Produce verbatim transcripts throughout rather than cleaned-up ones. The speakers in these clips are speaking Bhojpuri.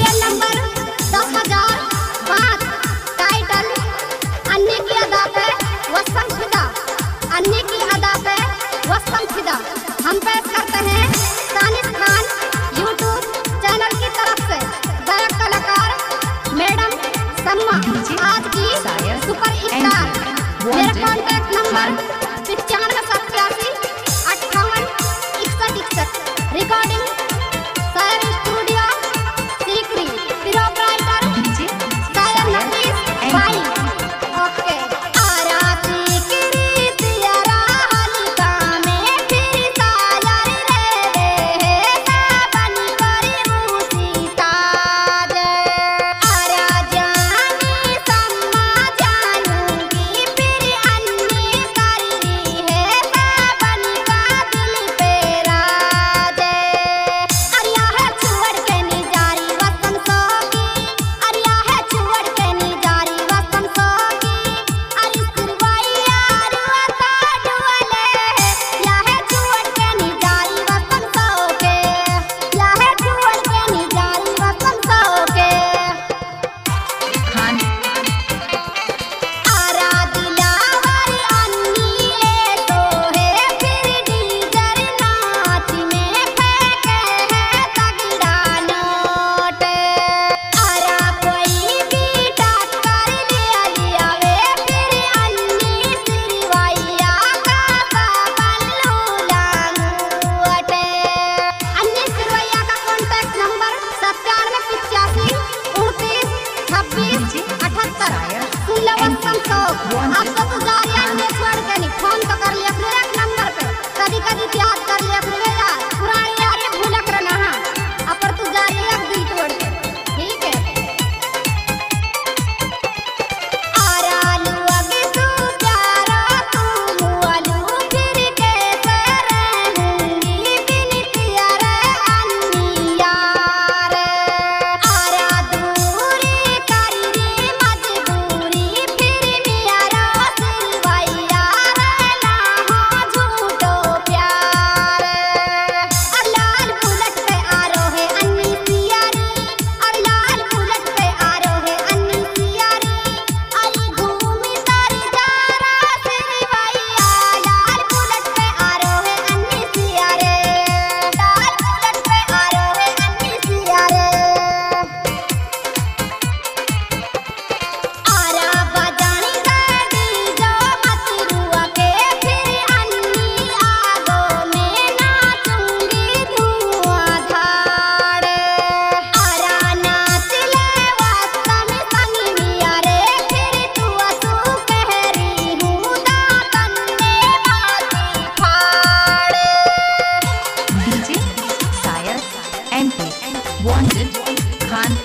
सीरियल नंबर दस हजार पाँच। टाइटल अन्य की अदा पे वसम फिदा, अन्य की अदा पे वसम फिदा। हम पेश करते हैं तानिश खान यूट्यूब चैनल की तरफ से गायक कलाकार मैडम सम्मा, आज की सुपर स्टार। मेरा कॉन्टैक्ट नंबर पिचानवे सत्तासी अट्ठावन इकसठ इकसठ। Recording Sayar studio Sikri, proprietor Sayar Nafees भाई। ओके आराती किरी तियारा हलिका में फिर सायर रे रे साबन करी रूसी ताज। आरा जानी सम्मा जानूंगी फिर अन्नी करी है साबन का दिल पे राज। अरिया है छुअड़ के निजारी वतन सोगी, अरिया है छुअड़ के निजारी वतन सोगी। अरि सिरवैया रुआता डुअले, या है छुअड़ के निजारी वतन सोगे, या है छुअड़ के निजारी वतन सोगे। खान आरा दिलावरी अन्नी ए तो है फिर डीजर नाच में फेंके है तगड़ा नोट। आरा कोई भी टक्कर लिया लिया वे फिर अन्नी सिरवैया का साबन लूलांगूट। अन्नी सिरवैया का कॉन्टैक्ट नंबर सत्तानवे पिचासी उनतीस छब्बीस अठहत्तर। सुलवस्तम सौ आपको तो जारी अन्य छोड़ के नहीं फोन तो कर लिया अपने एक नंबर पे। कभी कभी याद कर लिया अपने यार पुरानी यारें भूलक रहना। हाँ अपर तू जारी एक दिल तोड़ के, ठीक है। आरालू अगे तू प्यारा तू मुआलू फिर कैसे रहूंगी बिन प्यारे अन्नी यार। आरा दूरी करी मजबूरी फिर मेरा सिलवैया रहना हो झूठो प्यार। और लाल बुलेट पे आरोहे अन्नी सियारी, और लाल बुलेट पे आरोहे अन्नी सियारी। अली घूमी तारी जारा सिलवैया, लाल बुलेट पे आरोहे अन्नी सियारे, लाल बुलेट पे आरोहे अन्नी सियारे। आरा बजानी गाड़ी जो मत रुआ के फिर अन्नी आगो में नाचूंगी धुआंधार। आरा नाच ले वतन संग मिया रे फिर तू असू कहरी हूँ दातन में बाती फाड़। DJ Sayar MP wanted Khan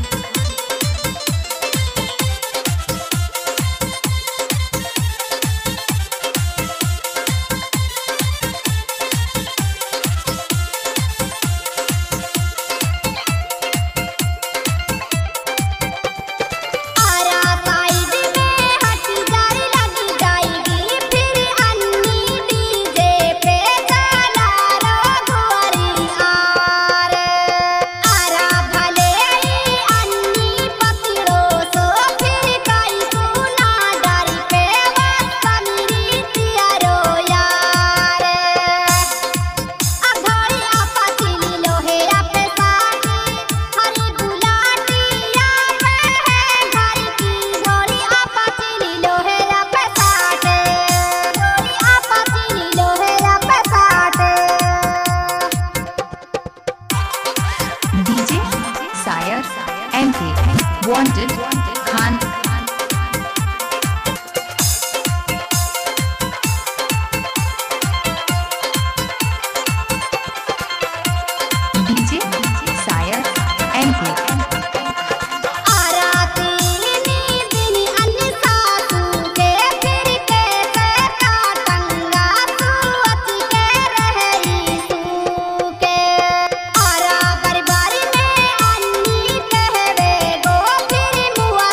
Arrah side में हट जार लग जाएगी फिर अन्नी डीजे पे चला रो गोरी आर। आरा भले ही अन्नी पकड़ो सो फिर काई सुना डारी पे वसमीरी तियारो यार। अघाड़ी आपा चिली लोहेरा पे साटी, हरी बुलाटिया पे है घर की घोड़ी। आपा चिली लोहेरा पे साटे, घोड़ी आपा चिली लोहेरा पे साटे। DJ Sayar MP wanted Khan DJ Sayar MP Arrah तीनी दिन अन्य सासू के फिर कैसे काटंगा सोच के रही सू के। आरा बरबारी में अन्नी कहवे गो फिर मुआ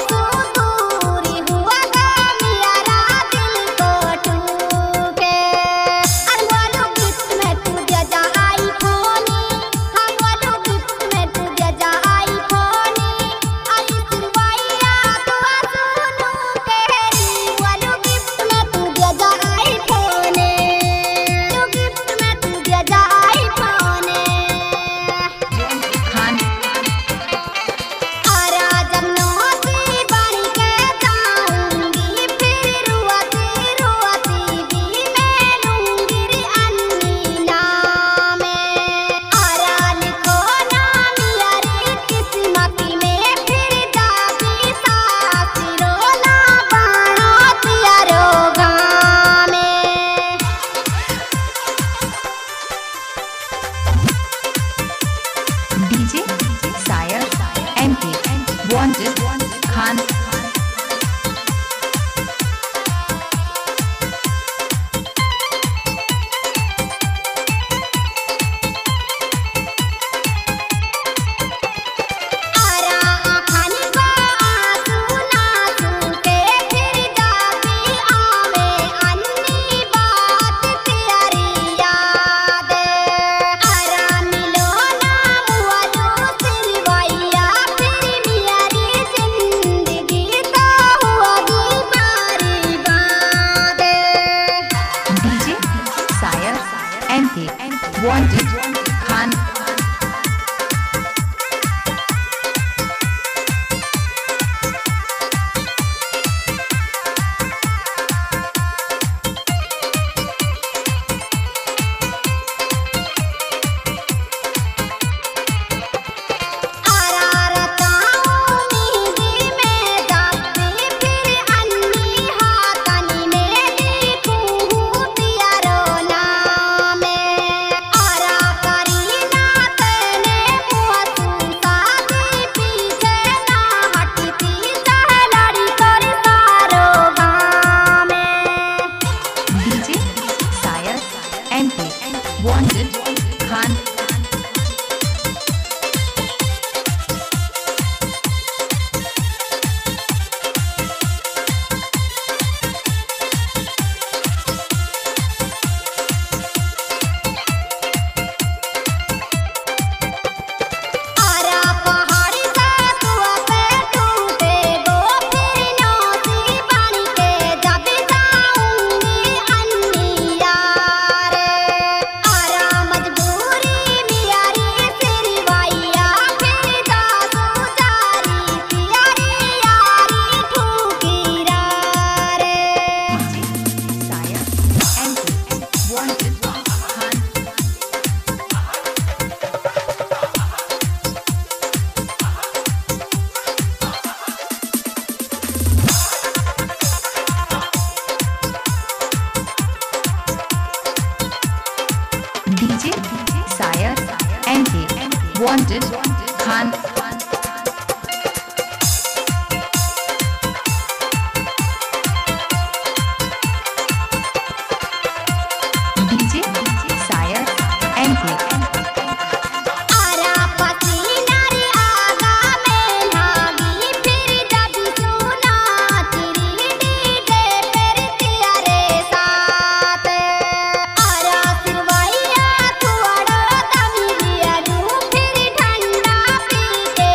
wanted Khan wanted Khan wanted Khan D J Sire M K wanted Khan D J Sire M K ठंडा पी के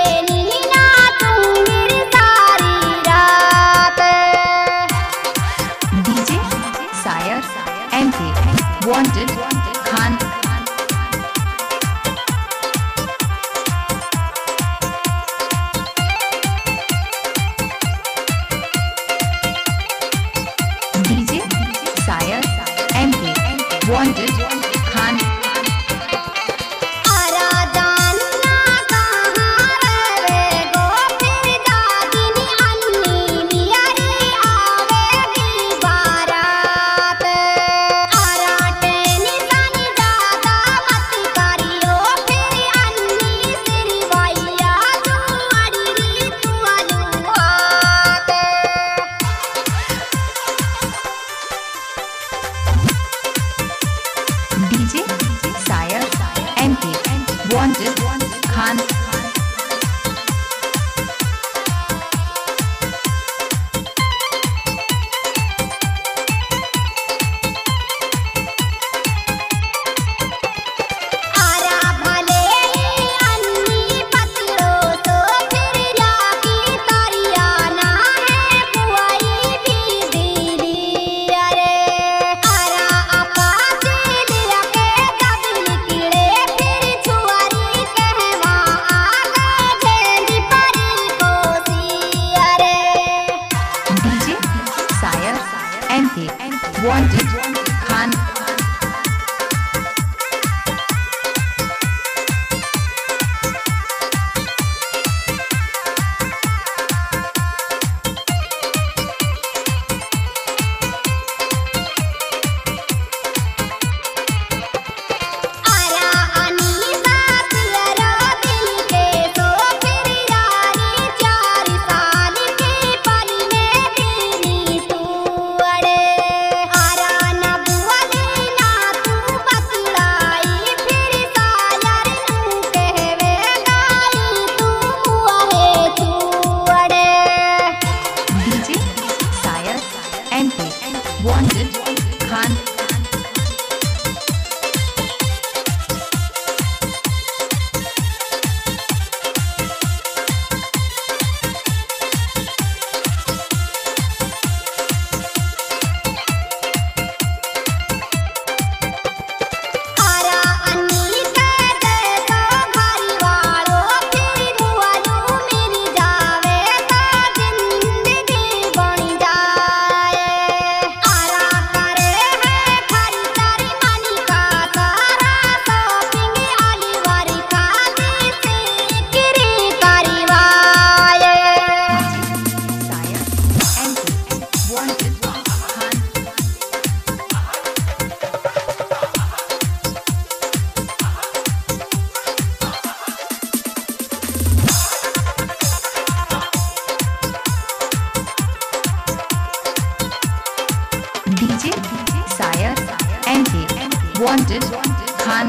Wanted, Khan.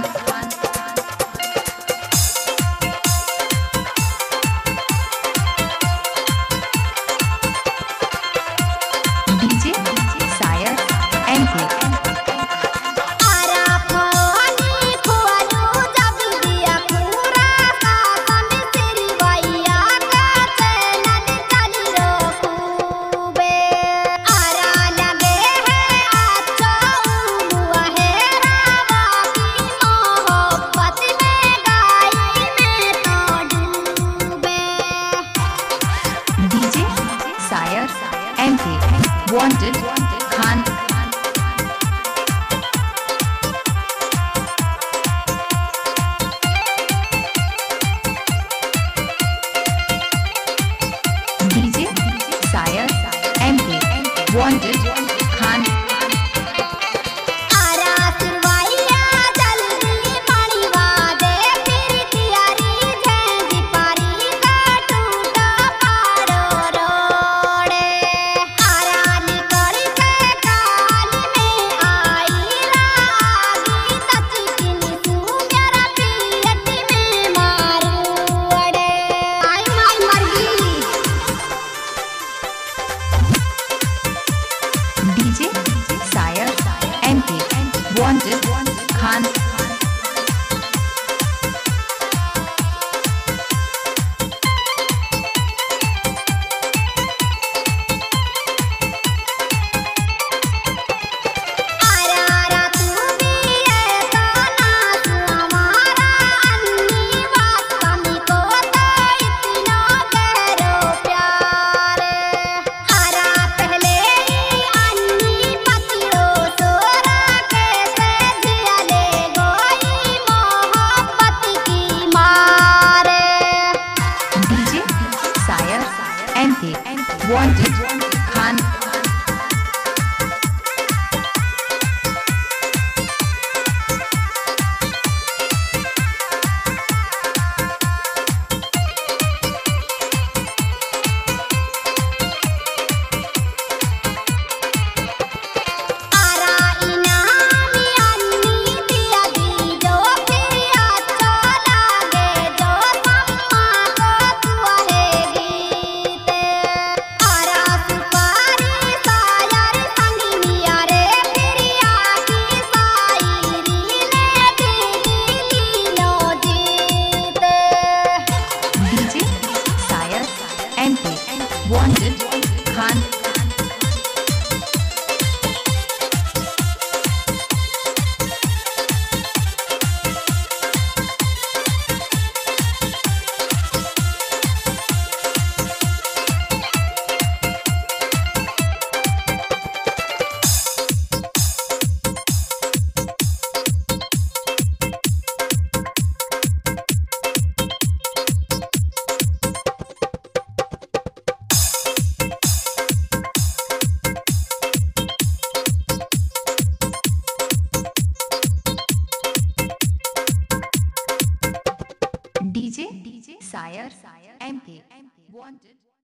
D J Sire M K. Sire M K. Wanted, Khan. D J Sire M K. Wanted, Khan. D J Sire M K. Wanted, Khan. M K. Wanted, Khan. M K. Wanted, Khan. D J Sire M K. Wanted.